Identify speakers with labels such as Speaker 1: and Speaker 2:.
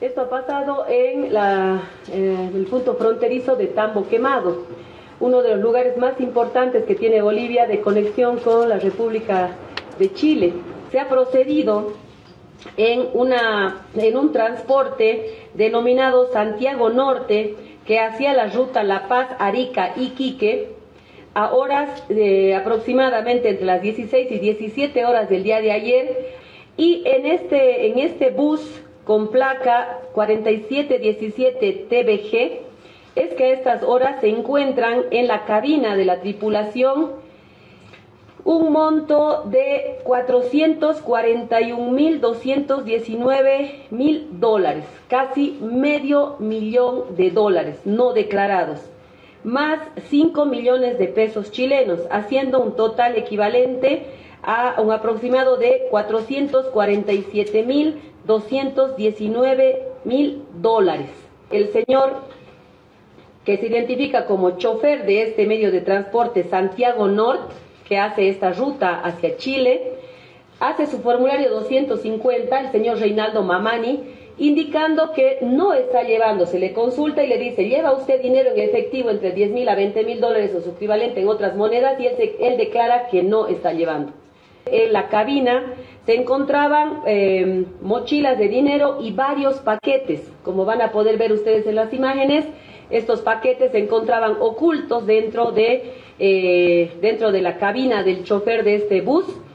Speaker 1: Esto ha pasado en el punto fronterizo de Tambo Quemado, uno de los lugares más importantes que tiene Bolivia de conexión con la República de Chile. Se ha procedido en un transporte denominado Santiago Norte, que hacía la ruta La Paz, Arica, Iquique, a horas aproximadamente entre las 16 y 17 horas del día de ayer, y en este bus con placa 4717 TBG, es que a estas horas se encuentran en la cabina de la tripulación un monto de $441.219.000, casi $500,000 no declarados, más 5 millones de pesos chilenos, haciendo un total equivalente a un aproximado de $407.219.000. El señor, que se identifica como chofer de este medio de transporte Santiago Norte, que hace esta ruta hacia Chile, hace su formulario 250, el señor Reinaldo Mamani, indicando que no está llevando. Se le consulta y le dice: ¿lleva usted dinero en efectivo entre $10,000 a $20,000 o su equivalente en otras monedas? Y él declara que no está llevando. En la cabina se encontraban mochilas de dinero y varios paquetes. Como van a poder ver ustedes en las imágenes, estos paquetes se encontraban ocultos dentro de la cabina del chofer de este bus.